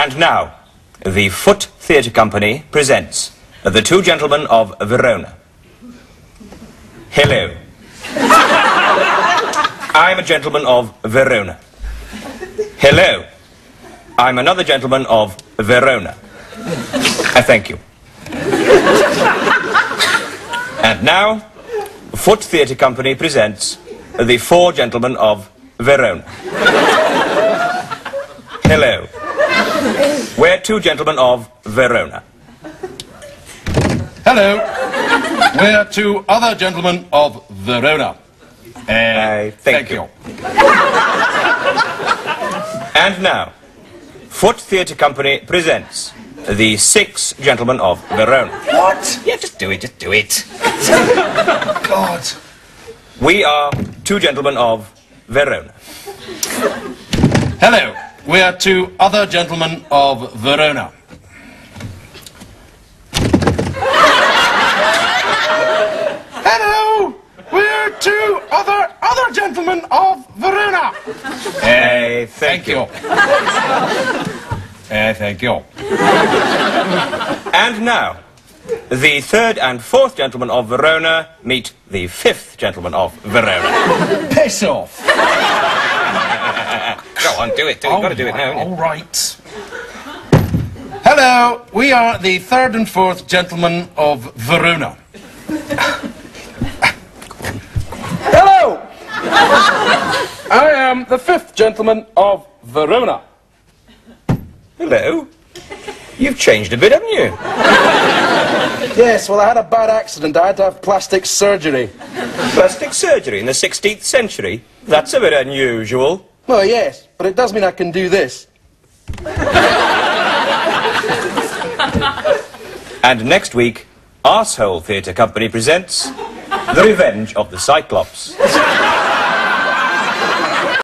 And now, the Foot Theatre Company presents The Two Gentlemen of Verona. Hello. I'm a gentleman of Verona. Hello. I'm another gentleman of Verona. Thank you. And now, Foot Theatre Company presents The Four Gentlemen of Verona. Hello. We're two gentlemen of Verona. Hello. We're two other gentlemen of Verona. Thank you. And now, Foot Theatre Company presents The Six Gentlemen of Verona. What? Yeah, just do it. God. We are two gentlemen of Verona. Hello. We're two other gentlemen of Verona. Hello. We're two other gentlemen of Verona. Thank you. Thank you. And now, the third and fourth gentlemen of Verona meet the fifth gentleman of Verona. Piss off. Go on, do it. You've got to do it now. All right. Hello, we are the third and fourth gentlemen of Verona. Hello! I am the fifth gentleman of Verona. Hello. You've changed a bit, haven't you? Yes, well, I had a bad accident. I had to have plastic surgery. Plastic surgery in the 16th century? That's a bit unusual. Well, yes, but it does mean I can do this. And next week, Arsehole Theatre Company presents The Revenge of the Cyclops.